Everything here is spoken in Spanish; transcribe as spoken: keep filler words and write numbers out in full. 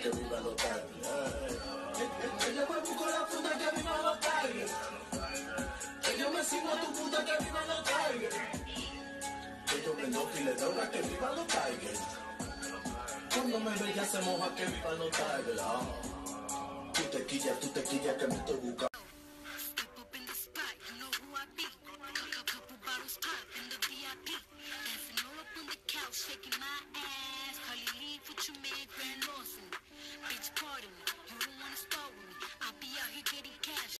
que viva los tigres. Que yo me busco la puta que viva los tigres. Que yo me sigo a tu puta que viva los tigres. Que yo me loco y le droga que viva los tigres. Cuando me ve ya se moja que viva los tigres. Ah. Tú te quillas, tú te quillas que me estoy buscando. Shaking my ass, Carly leave with your man,